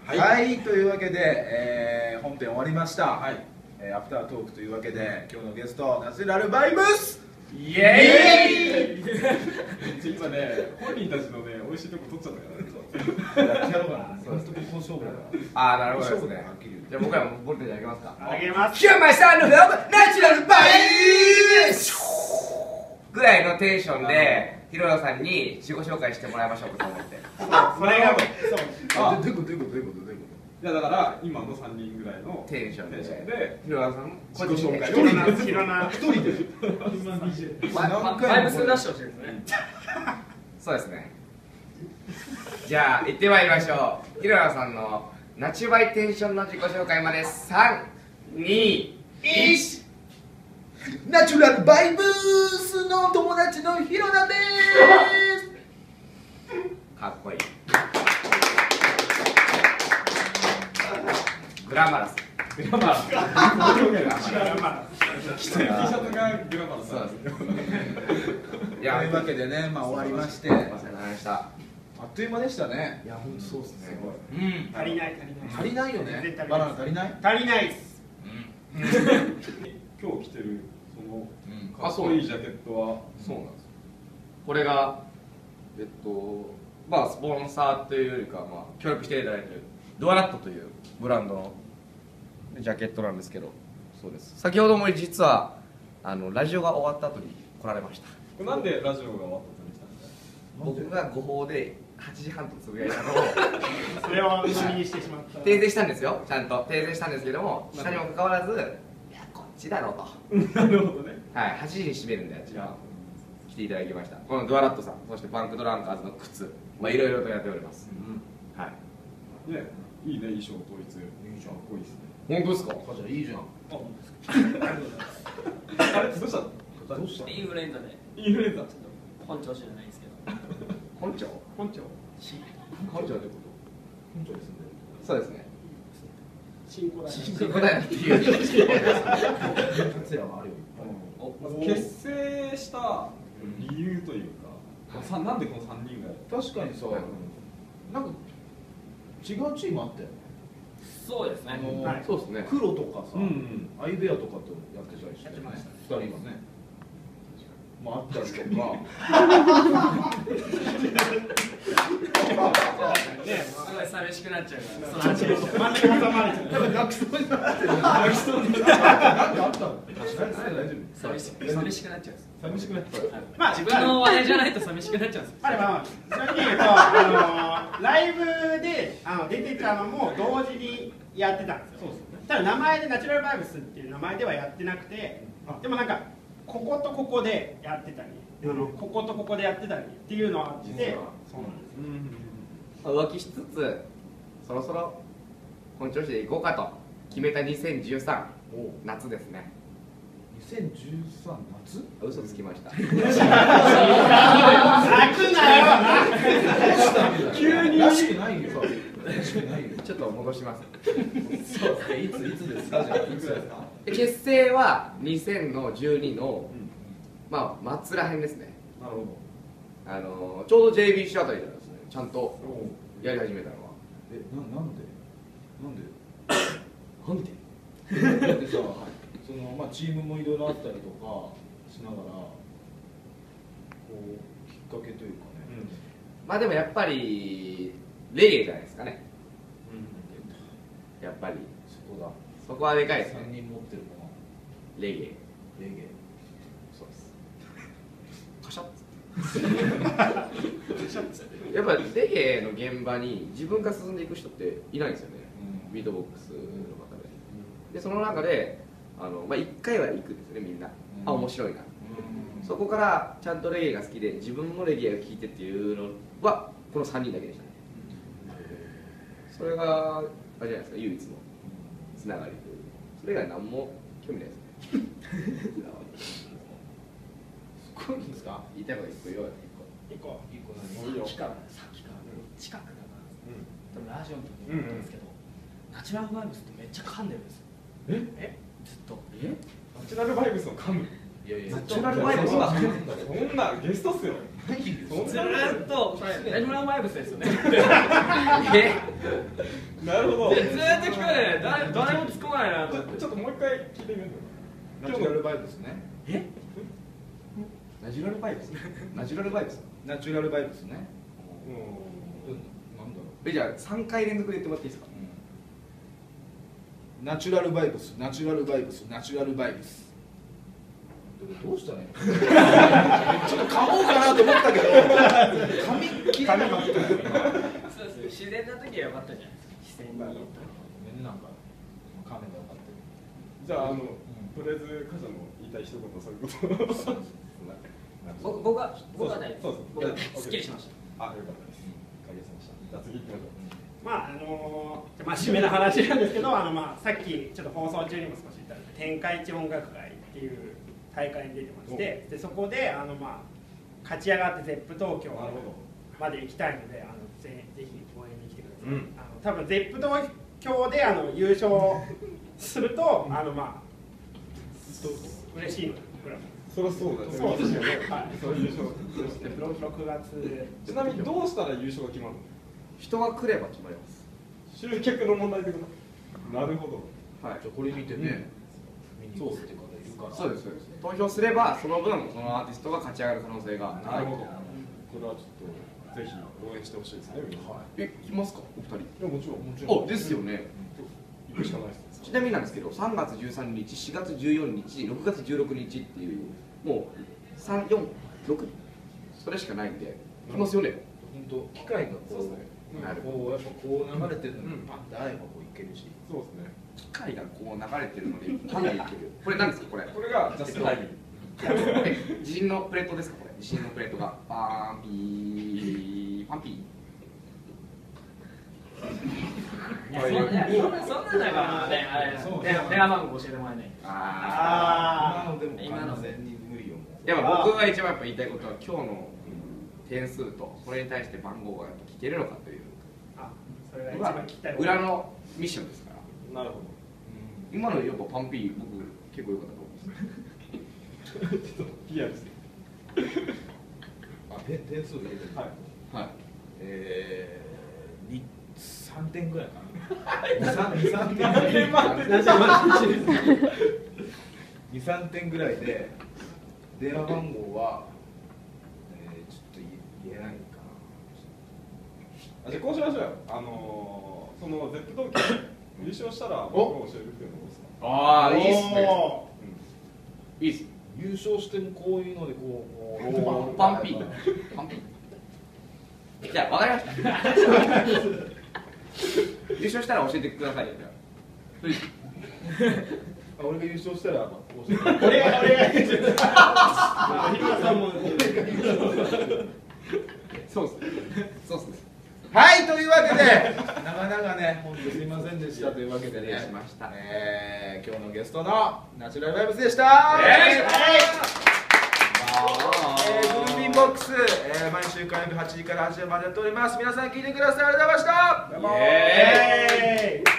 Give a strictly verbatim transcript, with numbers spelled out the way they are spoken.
はい、はい、というわけで、えー、本編終わりました、はい、えー、アフタートークというわけで今日のゲストナチュラルバイブスイエーイ今ね、本人たちのね、美味しいとこ取っちゃったからやってやろうかな。本当にこの勝負だから。 ああ、なるほどですね。じゃあ僕らもボルテージ上げますか。 上げます。 キューマイさんのナチュラルバイブスぐらいのテンションでヒロヤさんに自己紹介してもらいましょうかと思って。 それがそう。あ、どういうことどういうことどういうことどういうこと。 いやだから今のさんにんぐらいのテンションでヒロヤさん自己紹介をヒロナ一人でバイブス出してほしいですね。 そうですね。じゃあ行ってまいりましょう。ヒロヤさんのナチュバイテンションの自己紹介までさん、に、いち。 ナチュラルバイブスの友達のヒロナです。 かっこいい。グラマラス。 グラマラス。グラマラス。T シャツがグラマラス。 そうです。 いや、というわけでね、まあ終わりまして。 お疲れ様でした。 あっという間でしたね。 いや、本当そうですね。 うん。足りない足りないよね。バナナ足りない？ 足りないです。 今日着てるそのかっこいいジャケットはそうなんです。これがえっとまあスポンサーというよりかまあ協力していただいているドアラットというブランドのジャケットなんですけど、そうです。先ほども実はあのラジオが終わった後に来られました。 これなんでラジオが終わった後に来たんですか？ 僕が誤報ではちじはんとつぶやいたのをそれを鵜呑みにしてしまった。 訂正したんですよ。ちゃんと訂正したんですけども、したにもかかわらず、いやこっちだろうと。なるほどね。 はい、はちじに閉めるんであっちは来ていただきました。このドアラットさん、そしてパンクドランカーズの靴、まあいろいろとやっております。うん、はい。 ね、いいね、衣装統一。いいじゃん、かっこいいですね。 本当ですか？ じゃあいいじゃん。あ、 本当ですか。あれどうしたの？ どうした？インフルエンザで。 インフルエンザ。 本調子じゃないんですけど。 本庁？ 本庁。 本庁ってこと？ 本庁ですね。 そうですね。 新古代。 新古代っていう。達也はあるよ。 結成した理由というか、さなんでこのさんにんが？ 確かにさ、なんか違うチームあったよね。 そうですね。 そうですね。 黒とかさ、アイベアとかとやってたりして、二人がね。まああったりとか。 すごい寂しくなっちゃうから。その話でした。 真ん中挟まれちゃう。 泣きそうになってる。泣きそうになってる。なんであったの？大丈夫。 寂し寂しくなっちゃうんです。 寂しくなっちゃう。 まあ自分の話題じゃないと寂しくなっちゃうんです。 まあまあ正直言うとあのライブであの出てたのも同時にやってたんですよ。そうですね。ただ名前でナチュラルバイブスっていう名前ではやってなくて、でもなんかこことここでやってたり、あのこことここでやってたりっていうのがあって、そうなんです。 浮気しつつそろそろ本調子でいこうかと決めたにせんじゅうさん夏ですね。 にせんじゅうさん夏？ 嘘つきました。 泣くなよ。 急にらしくないよ。らしくないよ。 ちょっと戻します。 そうですね。いついつですか？じゃあいつですか？ 結成はにせんじゅうにのまあ末らへんですね。 なるほど。 あのちょうど ジェイビーシー あたりなんですね。ちゃんとやり始めたのは。 え、ななんで？ なんで？ なんで？だってさ、そのまあチームもいろいろあったりとかしながら、こうきっかけというかね。 まあでもやっぱりレゲエじゃないですかね。やっぱりそこだ。 そこはでかいですね。 さんにん持ってるのはレゲエ。 レゲエ。 そうです。カシャッ。やっぱレゲエの現場に自分が進んでいく人っていないんですよね。うん、ビートボックスの中で。うん、でその中であのまあ一回は行くんですよねみんな。うん、あ面白いな。うん、そこからちゃんとレゲエが好きで自分もレゲエを聴いてっていうのはこのさんにんだけでしたね。それがあれじゃないですか唯一のつながりという。それ以外何も興味ないですね。 すごいんですか？ 言いたいこと一個言おうよ。 一個一個何？ さっきからさっきから近くだから多分ラジオの時に言ったんですけど、ナチュラルバイブスってめっちゃ噛んでるんですよ。 え？ え？ずっと。 え？ナチュラルバイブスを噛む？ いやいや。 ナチュラルバイブスはそんなゲストっすよ。 ずーっとナチュラルバイブスですよね。 なるほど。 でずーっと聞かない、誰誰も突っ込まないなと思って。 ちょっともう一回聞いてみるナチュラルバイブスね。 え？ ナチュラルバイブスナチュラルバイブスナチュラルバイブスね。 うん。 なんだろえ、じゃあさんかい連続で言ってもらっていいですか？ う。ナチュラルバイブス、ナチュラルバイブス、ナチュラルバイブス。どうしたね。ちょっと噛もうかなと思ったけど、噛み切れなかった。 そうですね。自然な時は良かったじゃないですか。自然に。 なんか噛めばよかった。 じゃああのとりあえずカジャの言いたい一言そういうこと。 僕僕は僕は大丈夫。 そうです。 僕はすっきりしました。 あ、よかったです。解決しました。じゃあ次行きましょう。 まああのー、真面目な話なんですけど、あのまあさっきちょっと放送中にも少し言ったんですけど、天下一音楽会っていう大会に出てまして、でそこであのまあ勝ち上がってゼップ東京まで行きたいので、あのぜぜひ応援に来てください。うん、あの多分ゼップ東京であの優勝すると、あのまあ嬉しいので、僕らも。 そりゃそうだね。 そうですよね。はい。 そう優勝。 ろくがつ。 ちなみにどうしたら優勝が決まるの？ 人が来れば決まります。 集客の問題ってこと？なるほど。 はい。 じゃあこれ見てね、見に行こうっていう方いるから。 そうですそうです。投票すればその分そのアーティストが勝ち上がる可能性がなるほど。これはちょっとぜひ応援してほしいですね。 え、来ますかお二人？ いやもちろんもちお、ですよね。 行くしかないです。 ちなみになんですけど、さんがつじゅうさんにち、しがつじゅうよっか、ろくがつじゅうろくにちっていうもうさん、よん、ろくそれしかないんで来ますよね。 本当機械がこう、こうやっぱこう流れてるのにパンって会えばこういけるし。 そうですね。 機械がこう流れてるのでパンでいける。これ何ですかこれ？ これがジャストタイミング。 地震のプレートですかこれ？地震のプレートがパーンピーパンピー。 いやそんなそんなだからね、あれ電話番号教えてもらえない。 ああ、今のでも完全に無理よ。 やっぱ僕が一番やっぱ言いたいことは今日の点数とそれに対して番号がやっぱ聞けるのかという。 あ、それが一番聞きたい。 裏のミッションですから。 なるほど。 今のやっぱパンピー僕結構良かったと思うんです。 ちょっと ピーアール してあ、点点数入れてる。 はいはい。 えー、にさんてんぐらいかな。に、さんてんぐらい。に、さんてんぐらいで電話番号は、えー、ちょっと言えないかあ、じゃあこうしましょうよ。あのー、その ゼップ 東京優勝したら僕を教えるっていうのどうですか？ ああ、いいっすね。いいっす。 優勝してもこういうのでこう、 こうパンピーパンピー。じゃあわかりました。優勝したら教えてくださいよ。 俺が優勝したら、まあ、こうして。 俺が俺が優勝。日村さんも。 そうっす。そうっすね。 はい、というわけで、長々ね、本当すみませんでしたというわけでね、 失礼しました。 えー、今日のゲストのナチュラルバイブスでした。えー、グルーピンボックス、えー、毎週火曜日はちじからはちじまでやっております。皆さん聞いてください。ありがとうございました。 イエーイ。